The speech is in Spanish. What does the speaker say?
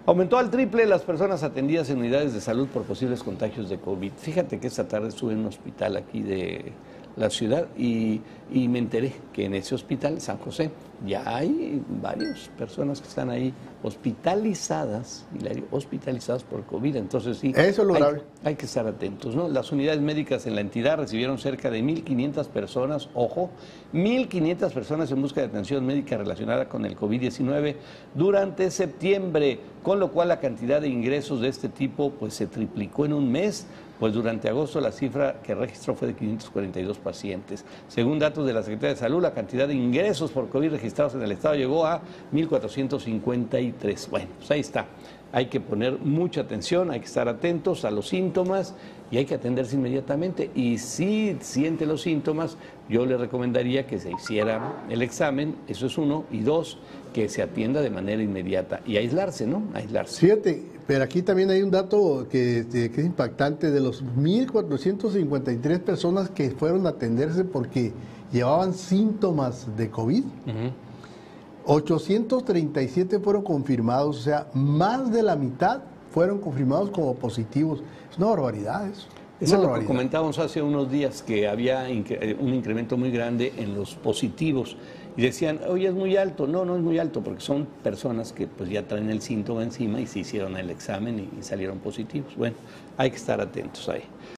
Aumentó al triple las personas atendidas en unidades de salud por posibles contagios de COVID. Fíjate que esta tarde estuve en un hospital aquí de la ciudad y me enteré que en ese hospital, San José, ya hay varias personas que están ahí hospitalizadas por COVID. Entonces sí, eso es lo grave. Hay que estar atentos, ¿no? Las unidades médicas en la entidad recibieron cerca de 1.500 personas, ojo, 1.500 personas en busca de atención médica relacionada con el COVID-19 durante septiembre, con lo cual la cantidad de ingresos de este tipo pues se triplicó en un mes. Pues durante agosto la cifra que registró fue de 542 pacientes. Según datos de la Secretaría de Salud, la cantidad de ingresos por COVID registrados en el estado llegó a 1.453. Bueno, pues ahí está. Hay que poner mucha atención, hay que estar atentos a los síntomas y hay que atenderse inmediatamente. Y si siente los síntomas, yo le recomendaría que se hiciera el examen, eso es uno, y dos, que se atienda de manera inmediata y aislarse, ¿no? Aislarse. Fíjate, pero aquí también hay un dato que es impactante, de los 1.453 personas que fueron a atenderse porque llevaban síntomas de COVID, 837 fueron confirmados, o sea, más de la mitad fueron confirmados como positivos. Es una barbaridad eso. Eso es lo que comentábamos hace unos días, que había un incremento muy grande en los positivos. Y decían, oye, es muy alto. No, no es muy alto, porque son personas que pues ya traen el síntoma encima y se hicieron el examen y salieron positivos. Bueno, hay que estar atentos ahí.